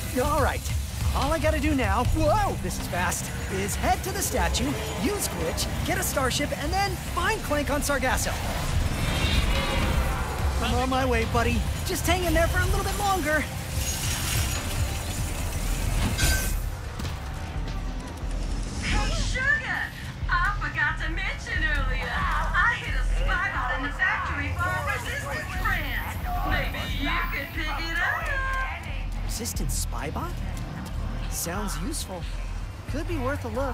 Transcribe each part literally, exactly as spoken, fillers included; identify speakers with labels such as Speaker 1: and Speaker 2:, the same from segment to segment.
Speaker 1: All right. All I gotta do now, whoa, this is fast, is head to the statue, use glitch, get a starship, and then find Clank on Sargasso. I'm on my way, buddy. Just hang in there for a little bit longer.
Speaker 2: Hey, Sugar! I forgot to mention earlier, I hit a spy bot in the factory for a resistance friend. Maybe you could pick it up.
Speaker 1: Resistance spy bot? Sounds useful. Could be worth a look.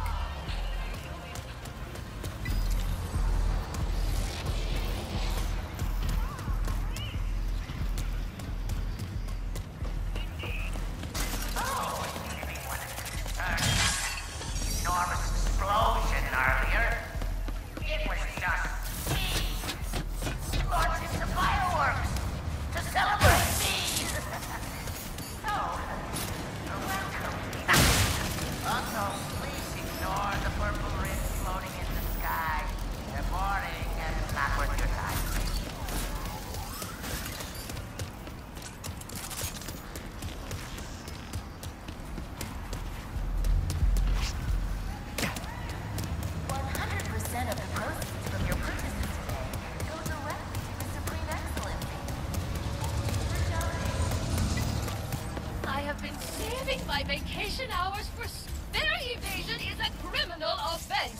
Speaker 3: My vacation hours for spare evasion is a criminal offense.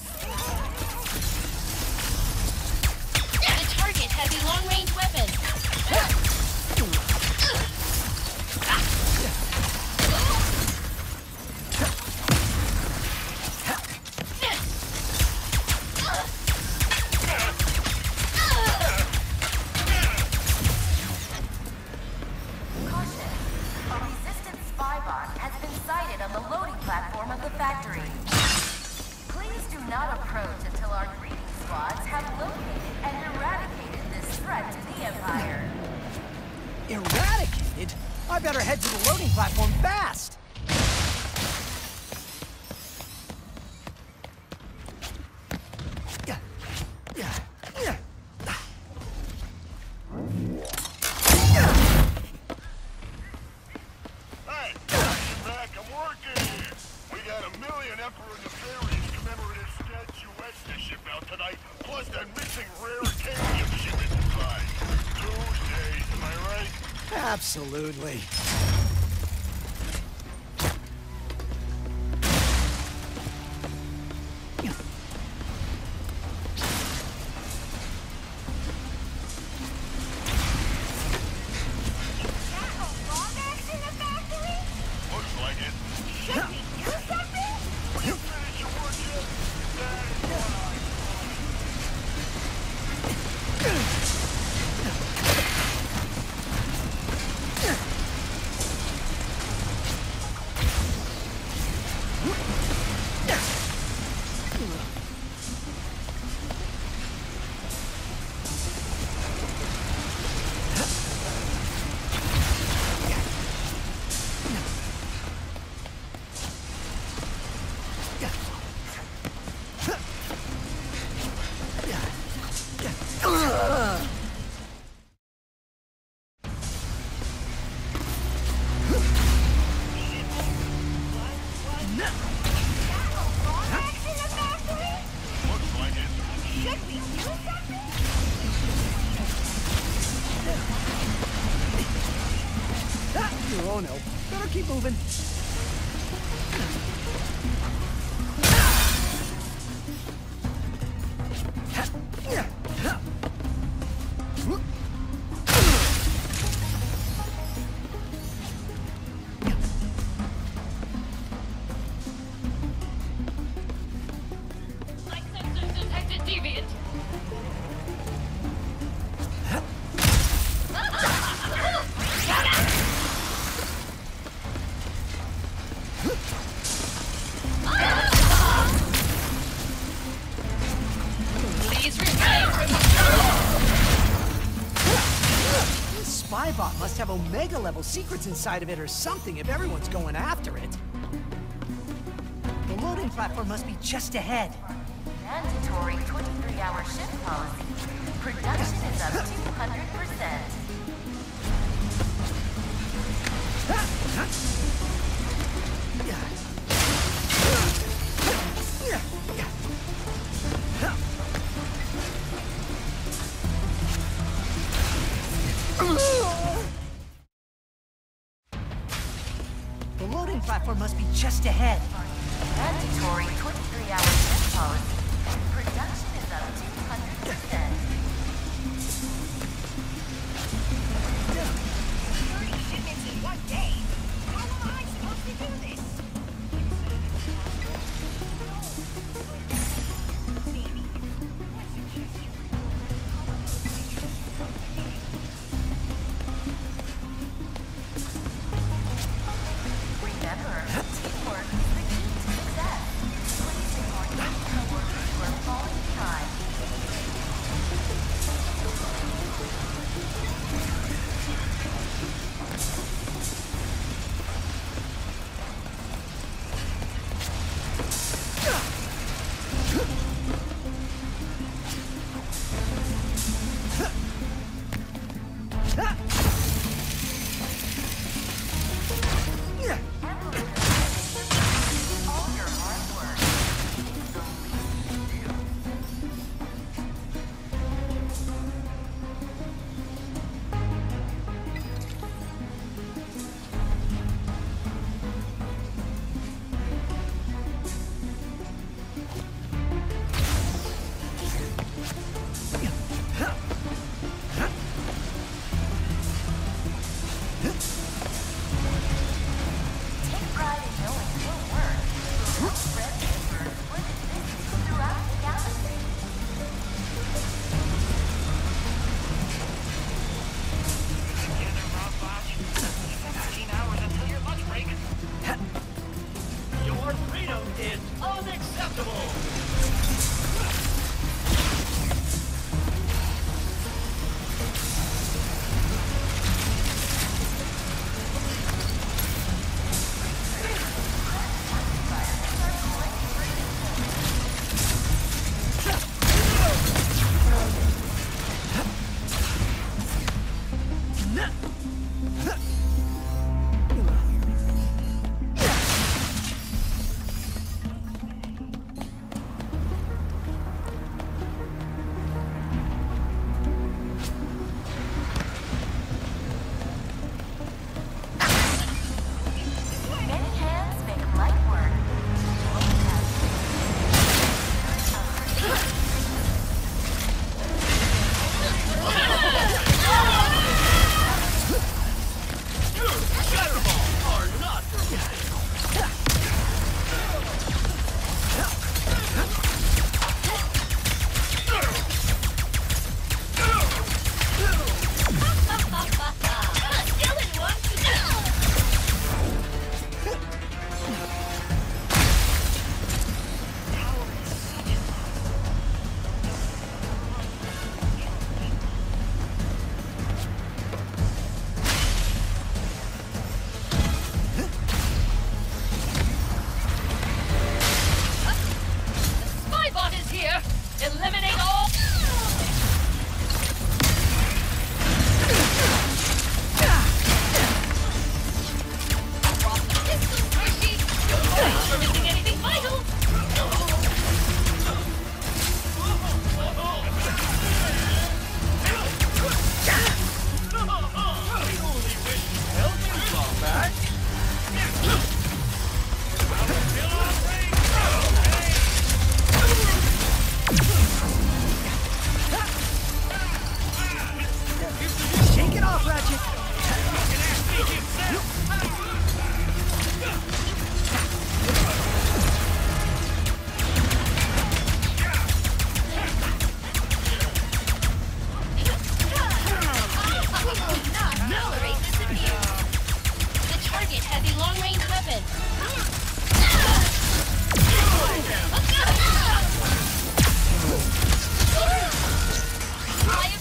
Speaker 3: The target has a long-range weapon.
Speaker 1: Eradicated? I better head to the loading platform fast!
Speaker 4: Hey, I'm back, I'm working! We got a million Emperor Nefarious commemorative statuettes to ship out tonight, plus that missing rare cadmium shipment inside. Two days, am I right?
Speaker 1: Absolutely. Oh no, better keep moving.
Speaker 3: Like sensors detected deviant.
Speaker 1: Spybot must have Omega-level secrets inside of it or something if everyone's going after it. The loading platform must be just ahead.
Speaker 5: Mandatory twenty-three hour shift policy. Production is up two hundred percent.
Speaker 1: The loading platform must be just ahead.
Speaker 5: Mandatory twenty-three hour shift policy. Production is up two hundred percent.
Speaker 3: thirty shipments in one day. How am I supposed to do this?
Speaker 5: Remember, teamwork is the key to success. Please report any coworkers who are falling behind. All your hard work is the least you do. Take pride in knowing your work will help spread paper and spread its business throughout the galaxy.
Speaker 6: Together, Robbot. fifteen hours until your lunch break. Your freedom is unacceptable. Many hands make light work. Shutterball are not for
Speaker 3: Still in one? Spybot is here! Eliminate all... Drop the pistol, Squishy! You're not missing anything vital!
Speaker 1: Shake it off, Ratchet!
Speaker 3: We will not tolerate this abuse! The target has a long-range weapon! I am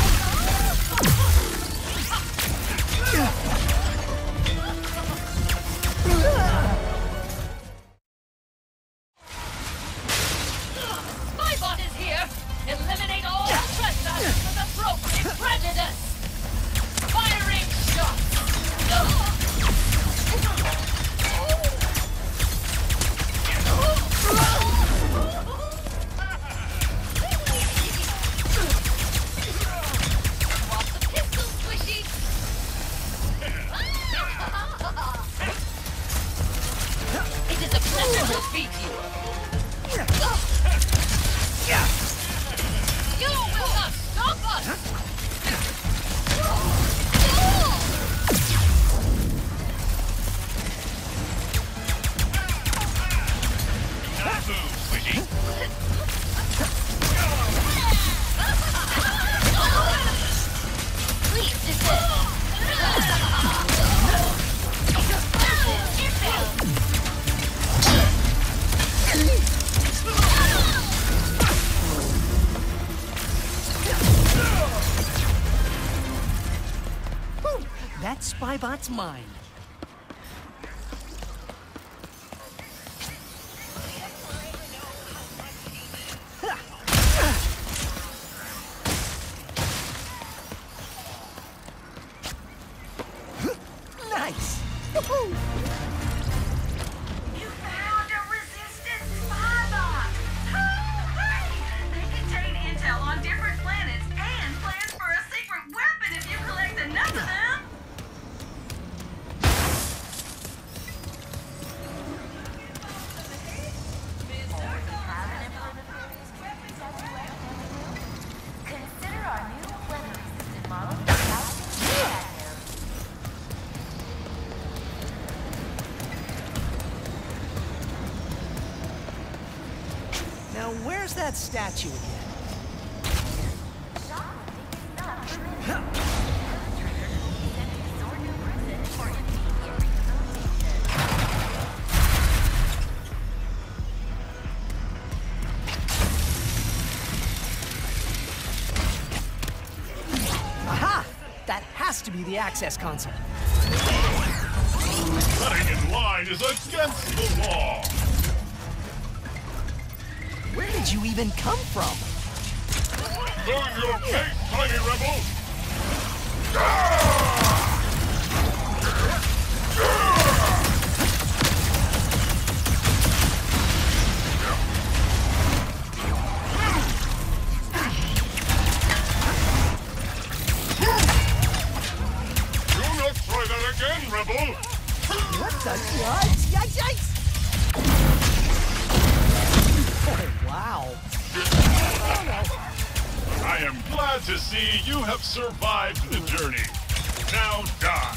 Speaker 3: Spybot is here! Eliminate all trespassers with appropriate prejudice! Firing shots! Let them defeat you. You will not stop us.
Speaker 6: Not move, sweetie.
Speaker 3: Please desist.
Speaker 1: Whew, that spybot's mine. Nice. Woohoo!
Speaker 2: You found a resistant spybot! Hooray! They contain intel on different planets and plans for a secret weapon if you collect enough of them!
Speaker 5: Consider our new weather-resistant model without being active.
Speaker 1: Now, where's that statue again? Aha! That has to be the access console.
Speaker 4: Cutting in line is against the law.
Speaker 1: Where did you even come from?
Speaker 4: Learn your fate, tiny rebel! Do not try that again, rebel!
Speaker 1: What the yikes? Yikes! Yikes! Oh, wow.
Speaker 4: I am glad to see you have survived the journey. Now die.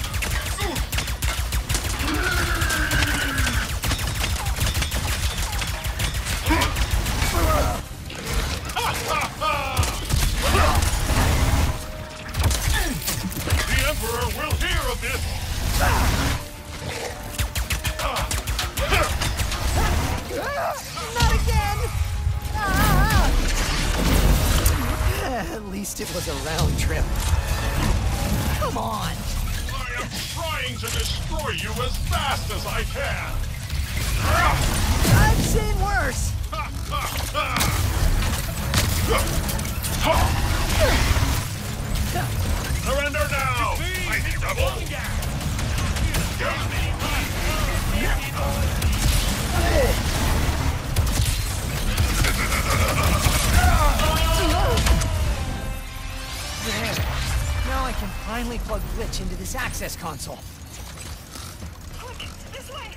Speaker 4: The Emperor will hear of this.
Speaker 1: Not again! Ah! At least it was a round trip. Come on!
Speaker 4: I am trying to destroy you as fast as I can.
Speaker 1: I've seen worse!
Speaker 4: Surrender now, mighty rebel!
Speaker 1: There. Now I can finally plug Glitch into this access console.
Speaker 2: Quick, this way!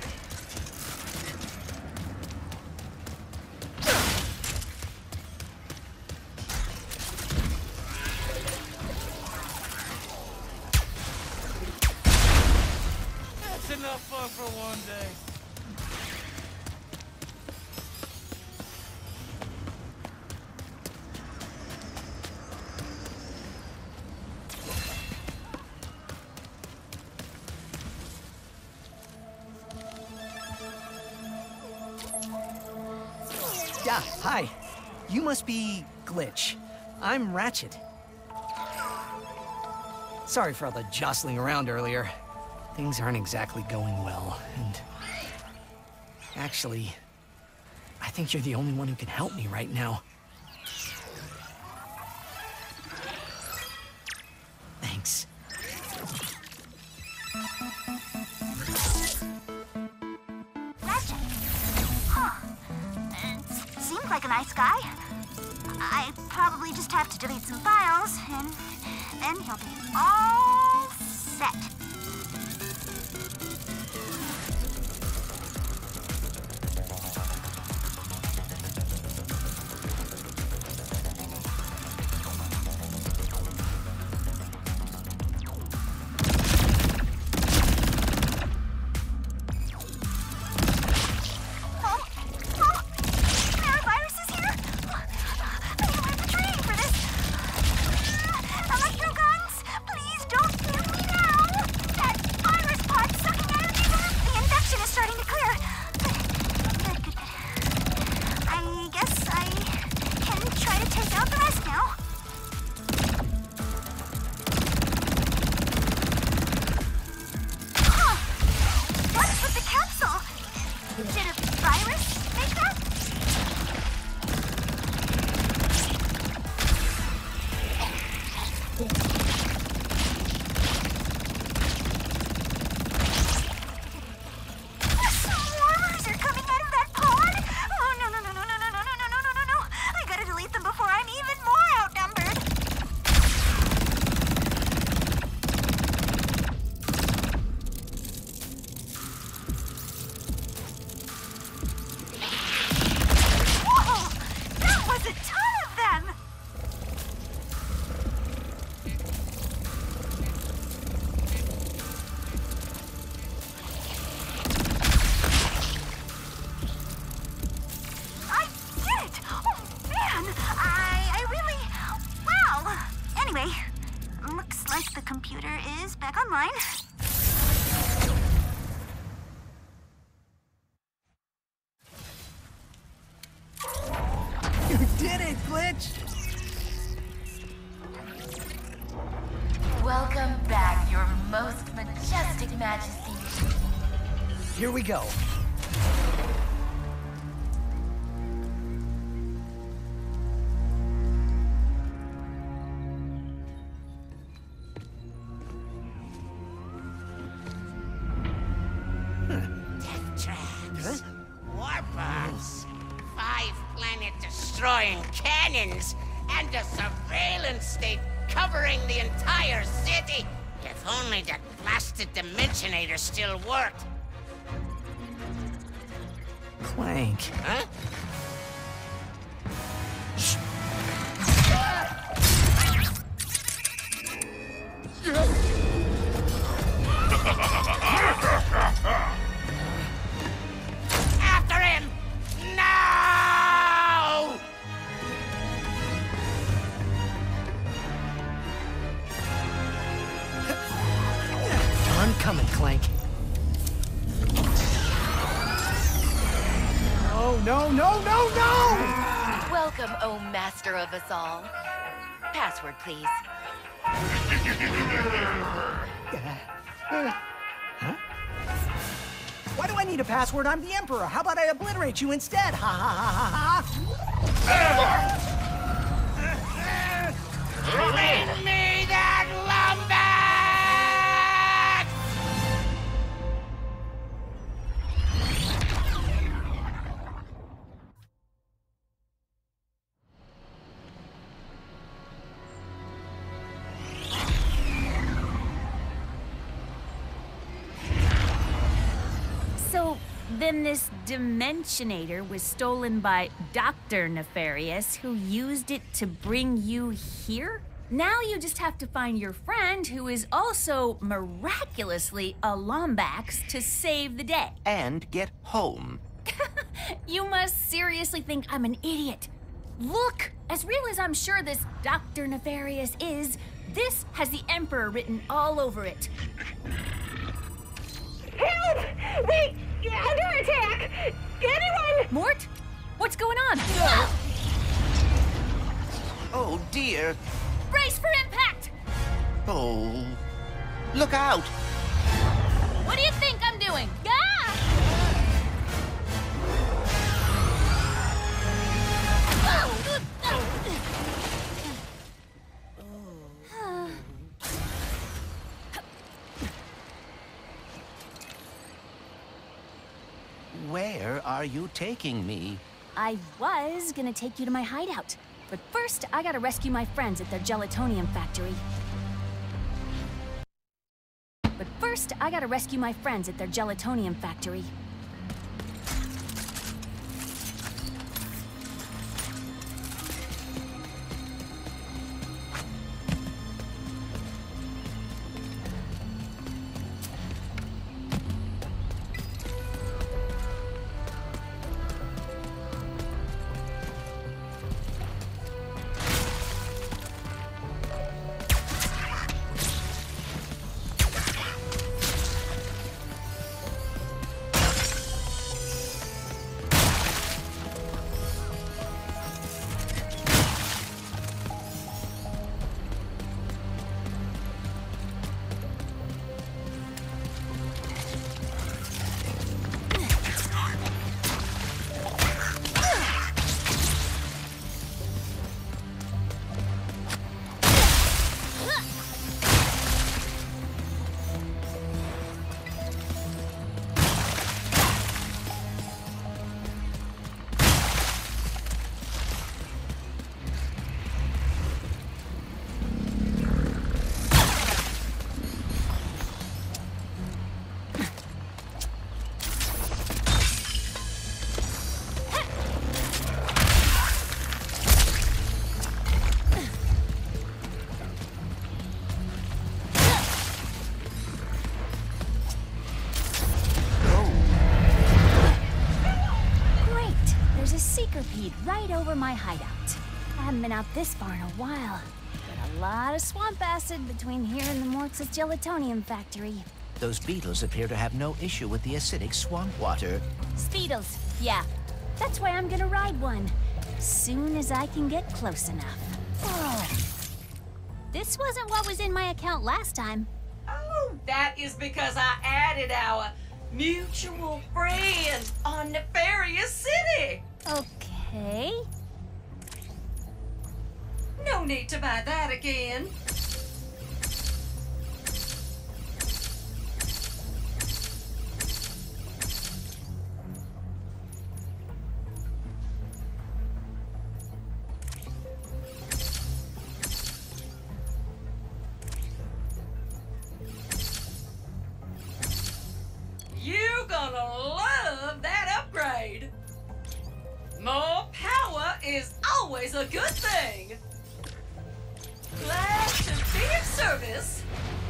Speaker 6: That's enough fun for one day.
Speaker 1: Yeah, hi. You must be Glitch. I'm Ratchet. Sorry for all the jostling around earlier. Things aren't exactly going well, and... Actually, I think you're the only one who can help me right now. Thanks.
Speaker 7: Ratchet. Huh. Uh, seems like a nice guy. I probably just have to delete some files, and then he'll be all set. fine.
Speaker 1: You did it, Glitch!
Speaker 5: Welcome back, your most majestic majesty.
Speaker 1: Here we go.
Speaker 8: Tracks, warp-bombs, five planet-destroying cannons, and a surveillance state covering the entire city. If only that blasted Dimensionator still worked.
Speaker 1: Clank.
Speaker 8: Huh? After him! No!
Speaker 1: I'm coming, Clank. Oh, no, no, no, no!
Speaker 5: Welcome, oh master of us all. Password, please.
Speaker 1: Why do I need a password? I'm the Emperor. How about I obliterate you instead? Ha ha ha ha ha!
Speaker 8: Bring me that lumber!
Speaker 9: So, then this Dimensionator was stolen by Doctor Nefarious, who used it to bring you here? Now you just have to find your friend, who is also miraculously a Lombax, to save the day.
Speaker 10: And get home.
Speaker 9: You must seriously think I'm an idiot. Look, as real as I'm sure this Doctor Nefarious is, this has the Emperor written all over it.
Speaker 3: Help! We under attack! Anyone?
Speaker 9: Mort? What's going on?
Speaker 10: Oh dear.
Speaker 9: Brace for impact!
Speaker 10: Oh. Look out!
Speaker 9: What do you think I'm doing? Ah!
Speaker 10: Where are you taking me?
Speaker 9: I was gonna take you to my hideout, but first I gotta rescue my friends at their gelatonium factory. But first I gotta rescue my friends at their gelatonium factory. Right over my hideout. I haven't been out this far in a while. Got a lot of swamp acid between here and the Mortz's gelatonium factory.
Speaker 10: Those beetles appear to have no issue with the acidic swamp water.
Speaker 9: Speedles, yeah. That's why I'm gonna ride one. Soon as I can get close enough. Oh. This wasn't what was in my account last time.
Speaker 2: Oh, that is because I added our mutual friend on Nefarious City.
Speaker 9: Okay.
Speaker 2: No need to buy that again. You're gonna love that upgrade. More power is always a good thing. Glad to be of service.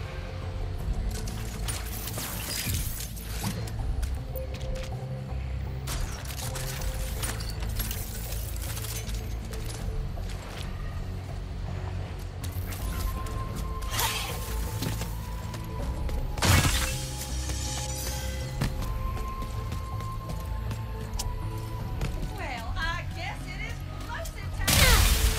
Speaker 2: Well, I guess it is closing time.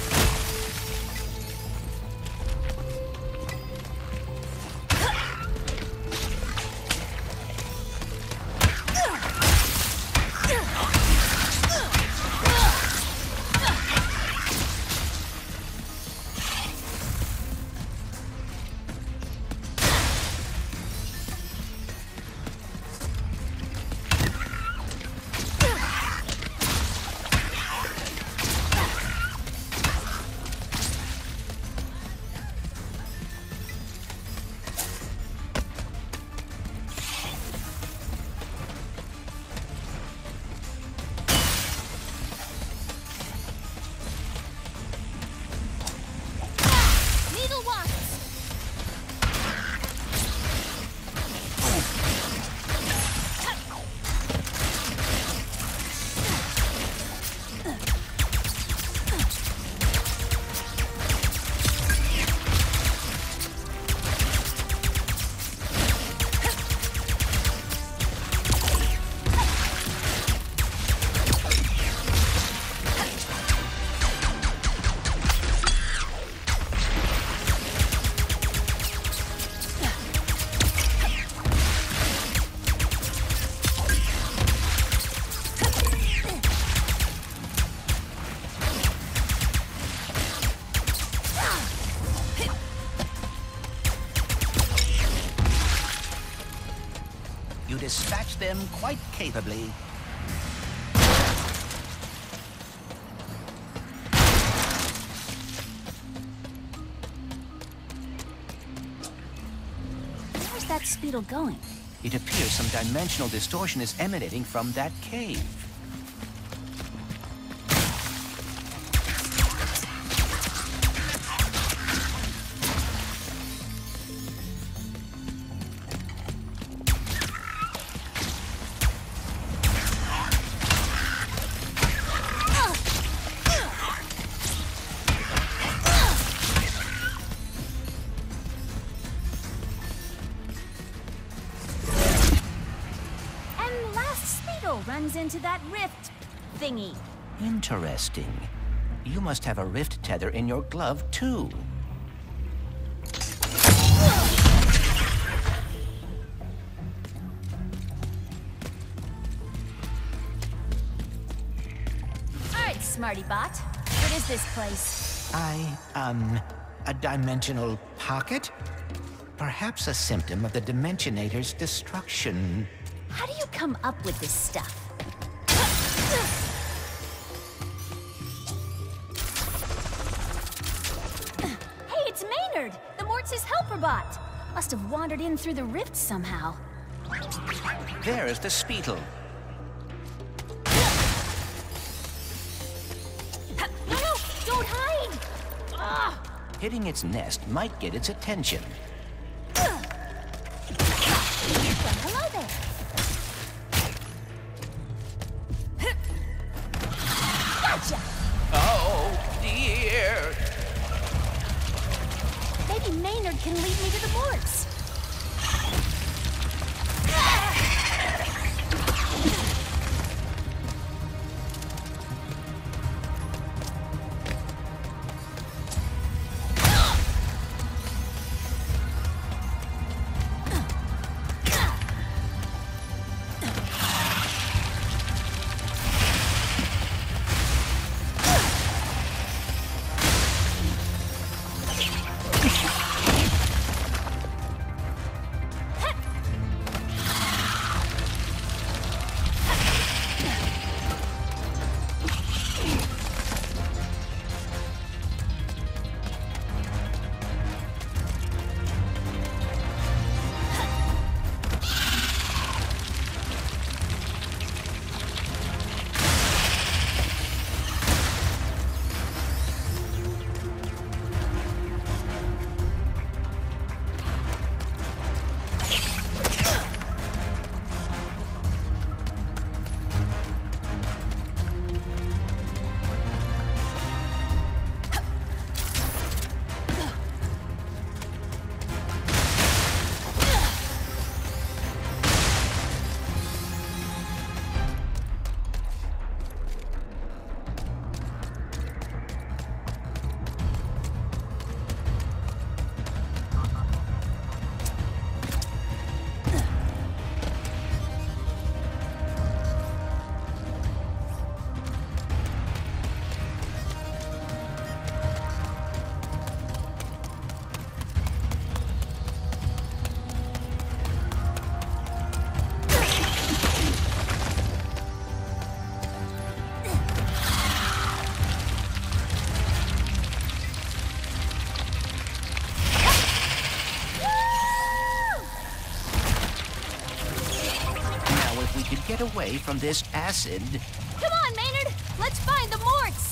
Speaker 9: Needle wasps!
Speaker 10: You dispatch them quite capably.
Speaker 9: Where's that Speedle going?
Speaker 10: It appears some dimensional distortion is emanating from that cave.
Speaker 9: And last Speedle runs into that rift thingy.
Speaker 10: Interesting. You must have a rift tether in your glove, too.
Speaker 9: All right, Smarty Bot. What is this place?
Speaker 10: I, um, a dimensional pocket? Perhaps a symptom of the Dimensionator's destruction.
Speaker 9: How do you come up with this stuff? Hey, it's Maynard, the Mortz's helper bot. Must have wandered in through the rift somehow.
Speaker 10: There's the Speedle.
Speaker 9: No, no, don't hide! Ah!
Speaker 10: Hitting its nest might get its attention.
Speaker 9: Well, hello there. Gotcha!
Speaker 10: Oh, dear. we could get away from this acid.
Speaker 9: Come on, Maynard! Let's find the Morts!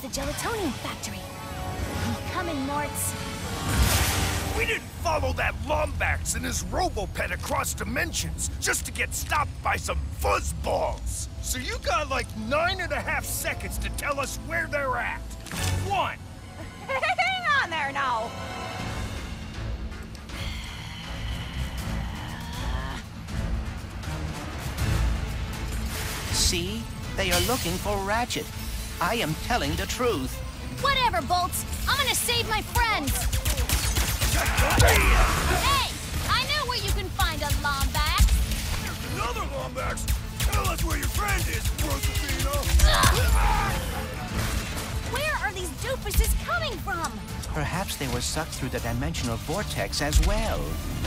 Speaker 9: gelatonium factory. I'm coming, Morts.
Speaker 11: We didn't follow that Lombax and his Robopet across dimensions just to get stopped by some fuzzballs. So you got like nine and a half seconds to tell us where they're at. One.
Speaker 12: Hang on there now.
Speaker 10: See? They are looking for Ratchet. I am telling the truth.
Speaker 3: Whatever, Bolts. I'm gonna save my friends. Hey! I know where you can find a Lombax.
Speaker 11: There's another Lombax. Tell us where your friend is, Rosafina.
Speaker 9: Where are these doofuses coming from?
Speaker 10: Perhaps they were sucked through the dimensional vortex as well.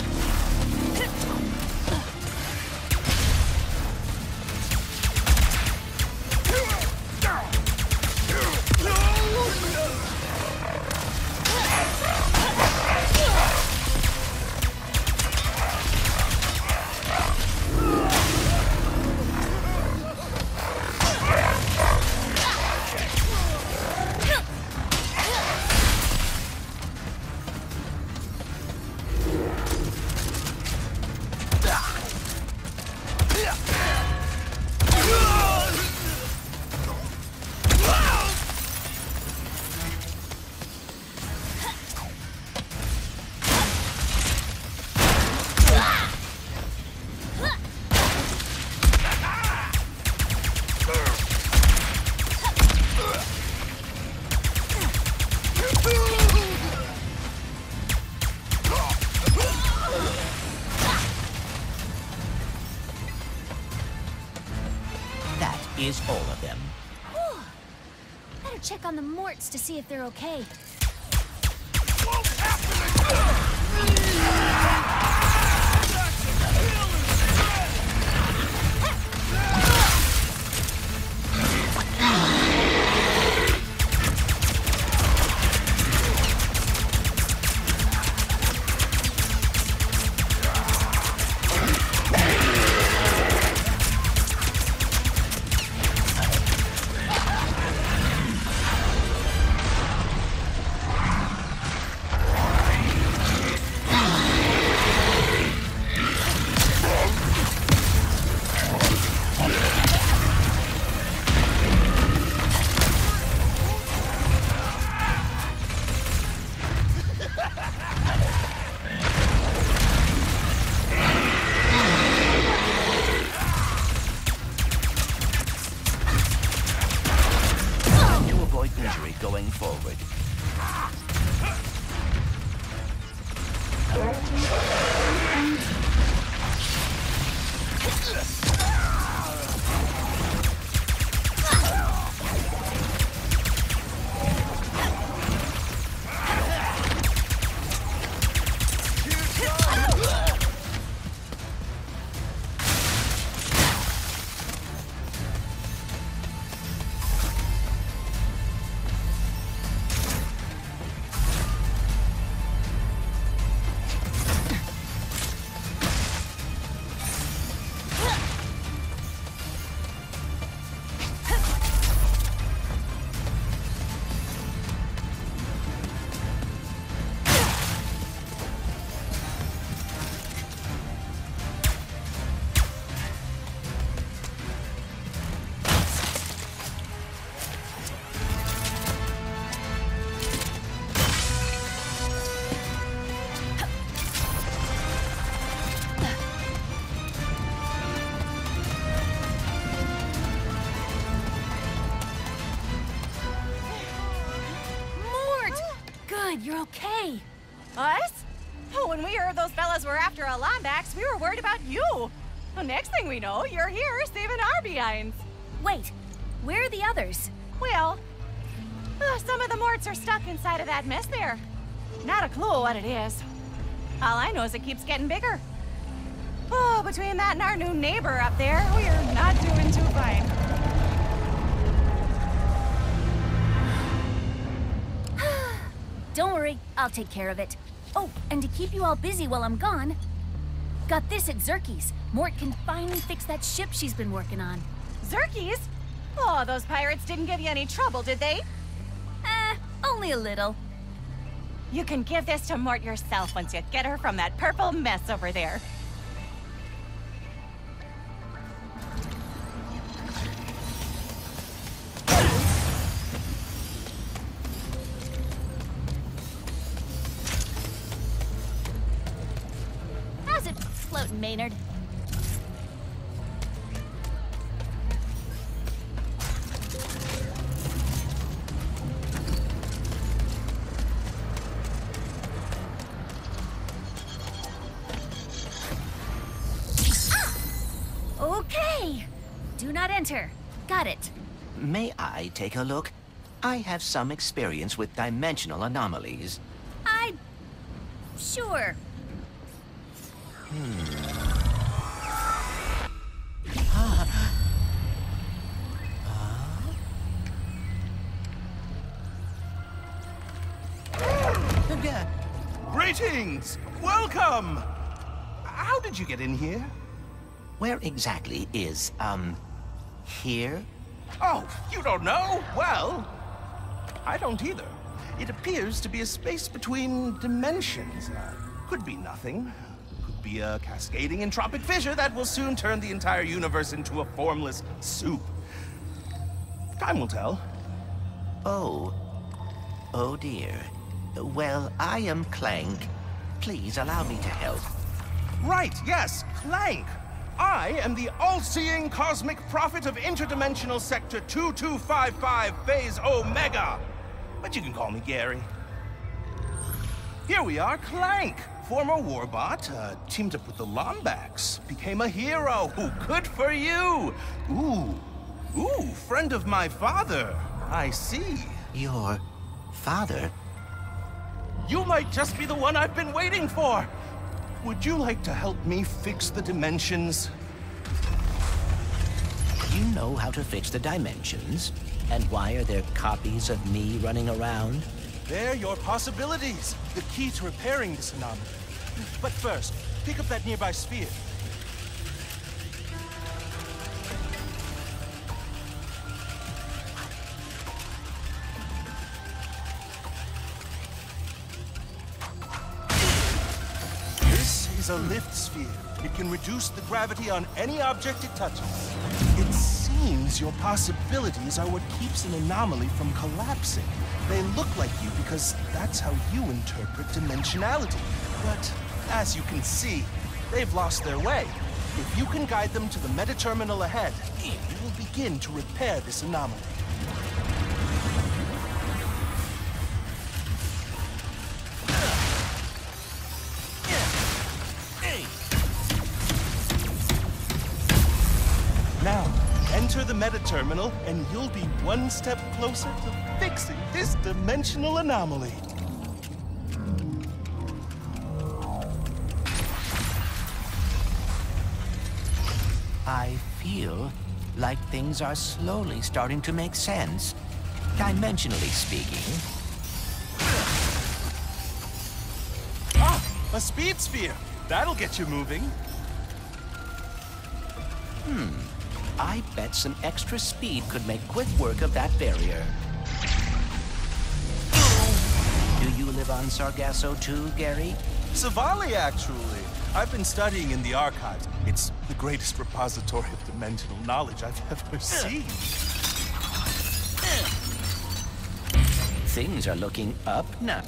Speaker 10: Is all of them.
Speaker 3: Whew. Better check on the Morts to see if they're okay.
Speaker 10: Going forward.
Speaker 9: You're okay.
Speaker 12: Us? Oh, when we heard those fellas were after a Lombax, we were worried about you. Well, next thing we know, you're here saving our behinds.
Speaker 9: Wait, where are the others?
Speaker 12: Well, uh, some of the Morts are stuck inside of that mess there. Not a clue what it is. All I know is it keeps getting bigger. Oh, between that and our new neighbor up there, we're not doing too fine.
Speaker 9: Don't worry, I'll take care of it. Oh, and to keep you all busy while I'm gone, got this at Zerky's. Mort can finally fix that ship she's been working on.
Speaker 12: Zerky's? Oh, those pirates didn't give you any trouble, did they?
Speaker 9: Only a little.
Speaker 12: You can give this to Mort yourself once you get her from that purple mess over there.
Speaker 9: How's it floating, Maynard? Okay. Do not enter. Got it.
Speaker 10: May I take a look? I have some experience with dimensional anomalies.
Speaker 9: I... Sure.
Speaker 13: Greetings! Welcome! How did you get in here?
Speaker 10: Where exactly is, um, here?
Speaker 13: Oh, you don't know? Well, I don't either. It appears to be a space between dimensions. Uh, could be nothing. Could be a cascading entropic fissure that will soon turn the entire universe into a formless soup. Time will tell.
Speaker 10: Oh. Oh dear. Well, I am Clank. Please allow me to help.
Speaker 13: Right, yes, Clank. I am the all-seeing cosmic prophet of interdimensional sector two two five five phase Omega. But you can call me Gary. Here we are, Clank. Former warbot, uh, teamed up with the Lombax, became a hero. Ooh, good for you. Ooh, ooh, friend of my father. I see.
Speaker 10: Your father?
Speaker 13: You might just be the one I've been waiting for. Would you like to help me fix the dimensions?
Speaker 10: You know how to fix the dimensions? And why are there copies of me running around?
Speaker 13: They're your possibilities. The key to repairing this anomaly. But first, pick up that nearby sphere. This is a lift sphere. It can reduce the gravity on any object it touches. It seems your possibilities are what keeps an anomaly from collapsing. They look like you because that's how you interpret dimensionality. But as you can see, they've lost their way. If you can guide them to the meta-terminal ahead, you will begin to repair this anomaly. Now, enter the meta-terminal, and you'll be one step closer to fixing this dimensional anomaly.
Speaker 10: I feel like things are slowly starting to make sense, dimensionally speaking.
Speaker 13: Ah, a speed sphere. That'll get you moving.
Speaker 10: Hmm. I bet some extra speed could make quick work of that barrier. Do you live on Sargasso too, Gary?
Speaker 13: Savali, actually. I've been studying in the archives. It's the greatest repository of dimensional knowledge I've ever seen.
Speaker 10: Things are looking up now.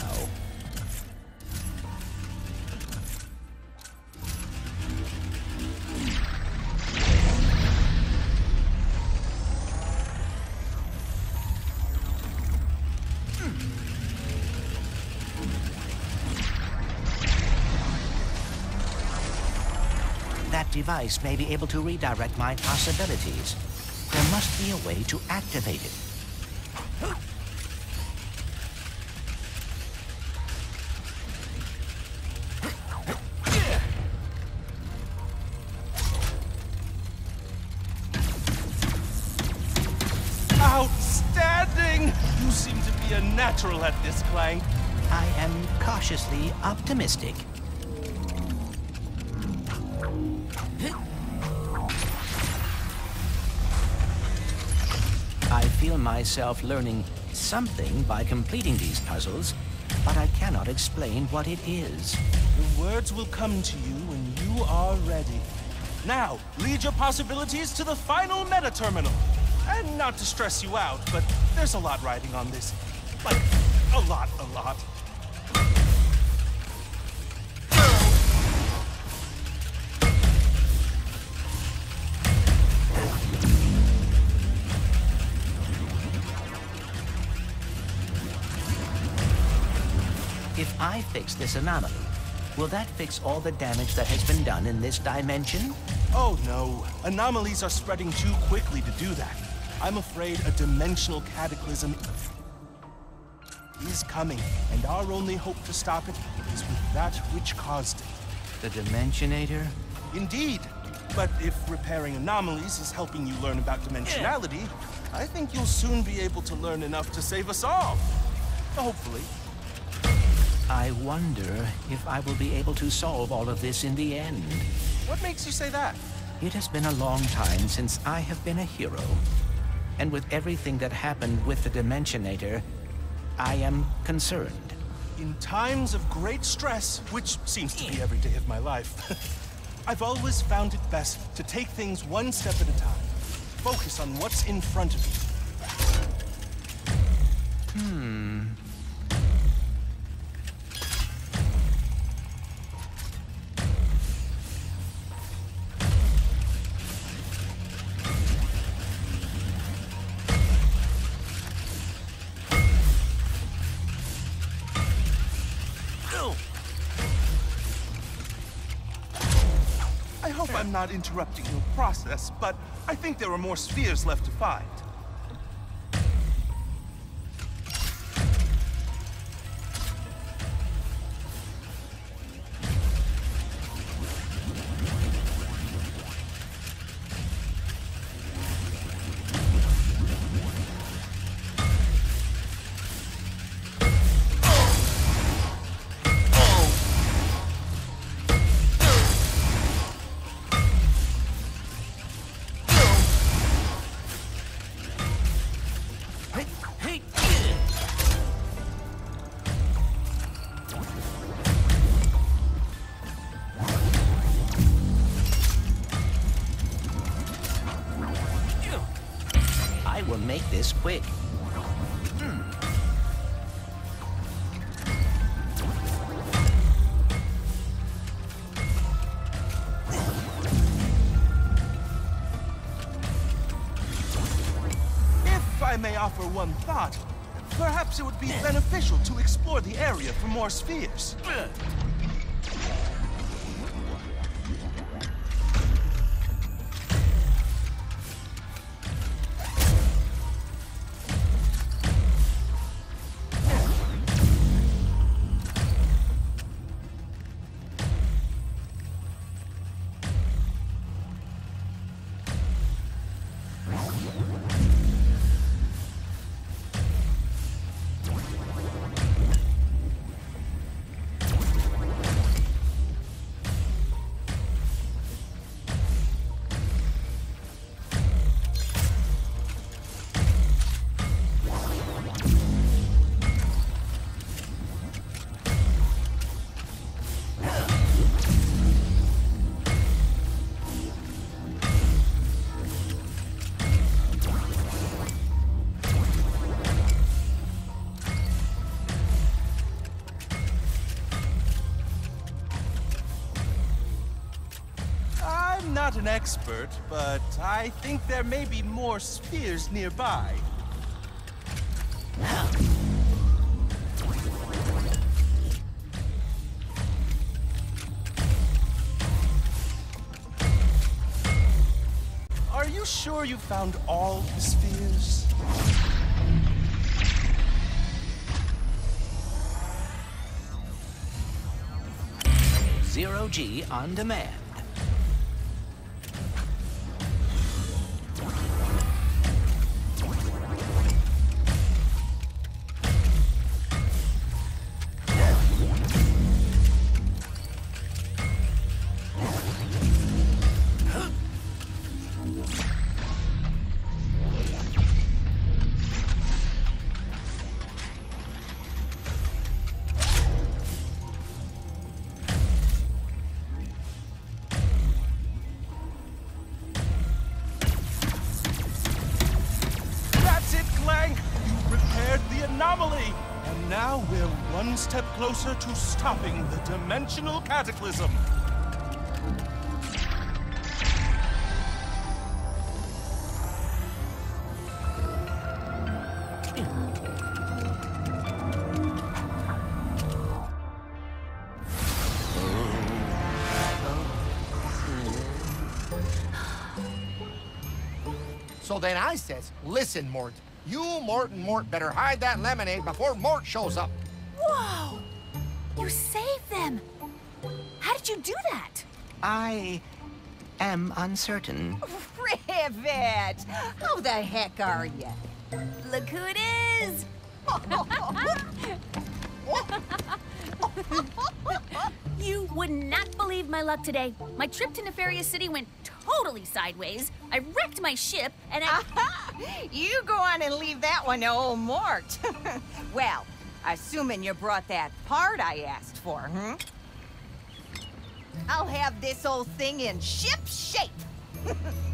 Speaker 10: That device may be able to redirect my possibilities. There must be a way to activate it.
Speaker 13: Outstanding! You seem to be a natural at this, Clank.
Speaker 10: I am cautiously optimistic. I feel myself learning something by completing these puzzles, but I cannot explain what it is.
Speaker 13: The words will come to you when you are ready. Now, lead your possibilities to the final meta terminal. And not to stress you out, but there's a lot riding on this. Like, a lot, a lot.
Speaker 10: If I fix this anomaly, will that fix all the damage that has been done in this dimension?
Speaker 13: Oh no, anomalies are spreading too quickly to do that. I'm afraid a dimensional cataclysm is coming, and our only hope to stop it is with that which caused it.
Speaker 10: The Dimensionator?
Speaker 13: Indeed. But if repairing anomalies is helping you learn about dimensionality, I think you'll soon be able to learn enough to save us all. Hopefully.
Speaker 10: I wonder if I will be able to solve all of this in the end.
Speaker 13: What makes you say that?
Speaker 10: It has been a long time since I have been a hero. And with everything that happened with the Dimensionator, I am concerned.
Speaker 13: In times of great stress, which seems to be every day of my life, I've always found it best to take things one step at a time. Focus on what's in front of you.
Speaker 10: Hmm.
Speaker 13: I hope I'm not interrupting your process, but I think there are more spheres left to find.
Speaker 10: Make this quick. Hmm.
Speaker 13: If I may offer one thought, perhaps it would be beneficial to explore the area for more spheres. Not an expert, but I think there may be more spheres nearby. Are you sure you found all the spheres?
Speaker 10: Zero G on demand.
Speaker 13: anomaly. And now we're one step closer to stopping the dimensional cataclysm.
Speaker 14: So then I says, listen, Mort, you, Mort, and Mort better hide that lemonade before Mort shows up.
Speaker 9: Whoa! You saved them! How did you do that?
Speaker 10: I am uncertain.
Speaker 15: Rivet! How the heck are you?
Speaker 9: Look who it is! You would not believe my luck today. My trip to Nefarious City went totally sideways. I wrecked my ship, and I...
Speaker 15: You go on and leave that one to old Mort. Well, assuming you brought that part I asked for, hmm? I'll have this old thing in ship shape.